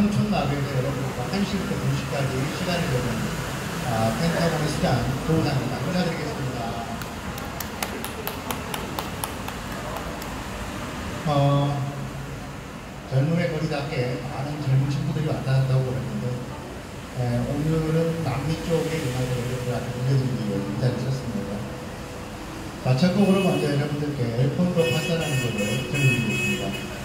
청춘나루에서 여러분과 1시부터 2시까지 시간이 되는 펜타곤의 수장 도우상입니다. 인사드리겠습니다. 젊음의 거리답게 많은 젊은 친구들이 왔다 갔다고 그랬는데 오늘은 남미 쪽의 음악을 여러분들한테 들려드리기 위해 인사를 드렸습니다. 자, 첫 곡으로 먼저 여러분들께 엘폰도 파사라는 곡을 들려드리겠습니다.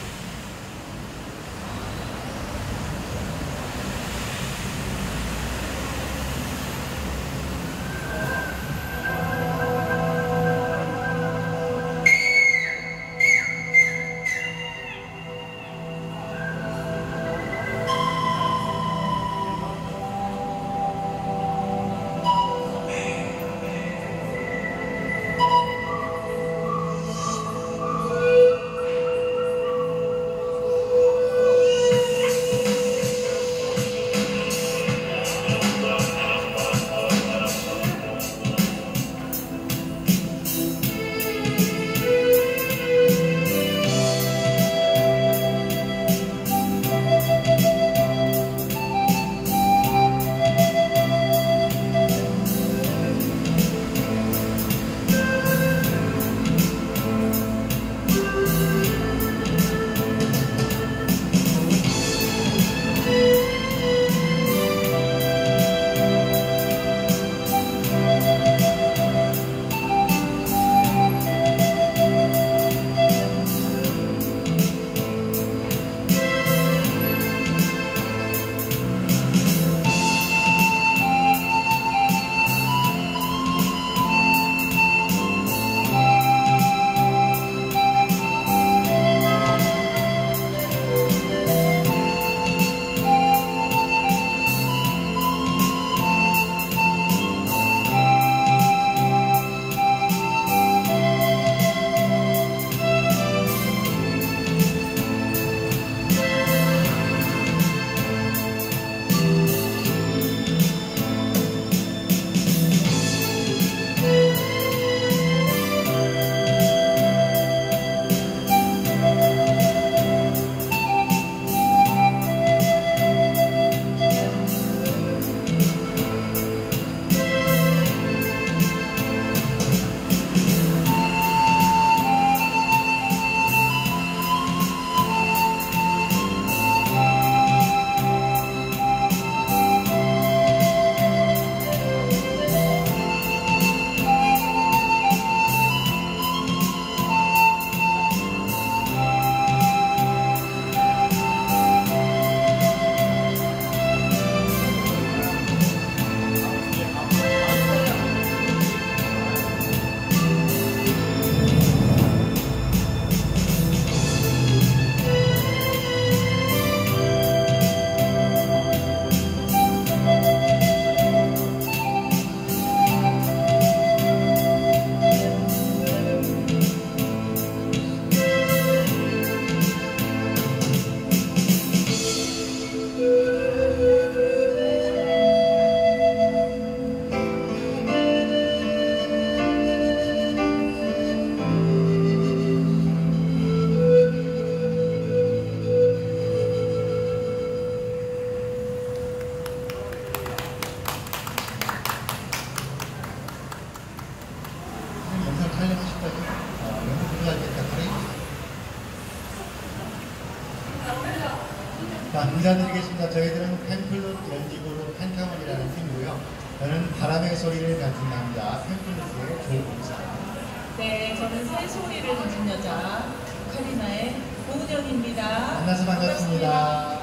자, 인사드리겠습니다. 저희들은 펜플룻 연주그룹 펜타곤이라는 팀이고요. 저는 바람의 소리를 가진 남자 펜플룻의 조은사입니다. 네, 저는 새소리를 가진 여자 카리나의 고은영입니다. 만나서 반갑습니다.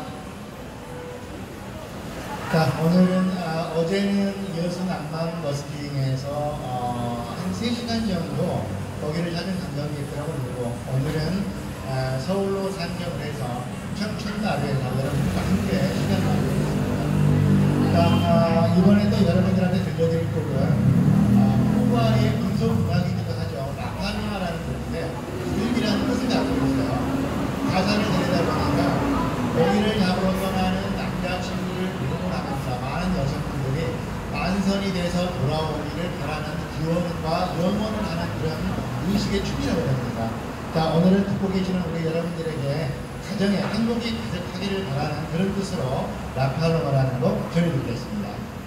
자, 오늘은 어제는 여수 낭만 버스킹에서 한 3시간 정도 거기를 찾은 관광객들하고 놀고, 오늘은 서울로 상경을 해서 청춘나루에서 여러분들과 함께 시간을 나누고 있습니다. 자, 이번에도 여러분들한테 들려드릴 곡은 쿠바의 민속 음악이기도 하죠. 라카미아라는 곡인데 일이라는 뜻을 갖고 있어요. 가사를 들여다보니까 먹이를 잡으러 떠나는 남자친구를 모으고 나면서 많은 여성분들이 만선이 돼서 돌아오기를 바라는 기원과 염원을 하는 그런 의식의 춤이라고 합니다. 자, 오늘은 듣고 계시는 우리 여러분들에게 가정에 행복이 가득하기를 바라는 그런 뜻으로 라팔로마라는 곡 전해드리겠습니다.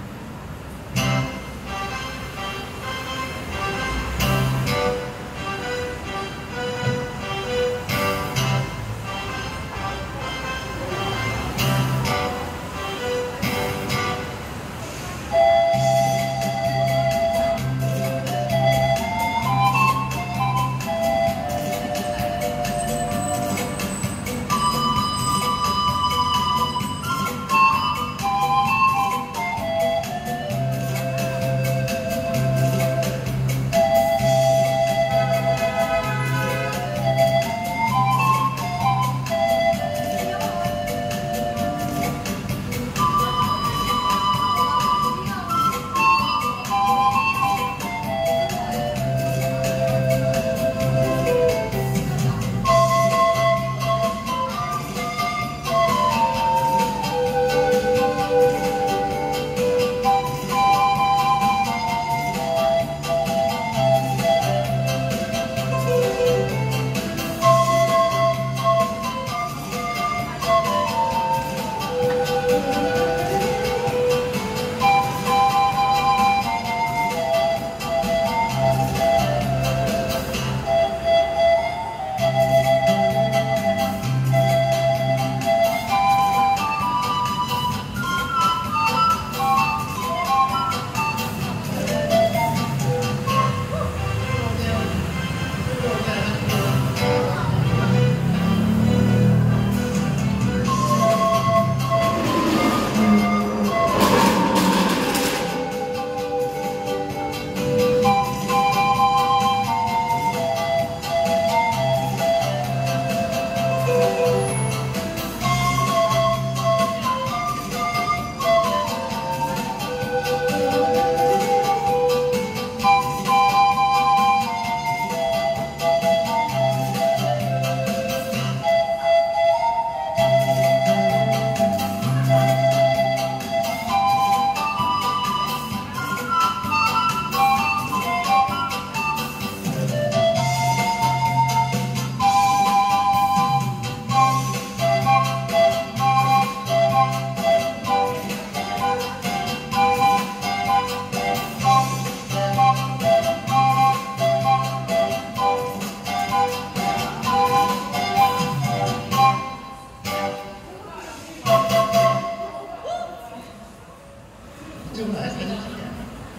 이쪽은 아예 사진 찍냐?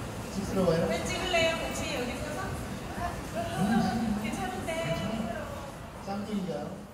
쑥스러워요? 왜 찍을래요? 같이 여기 서서? 괜찮은데. 쌍둥이가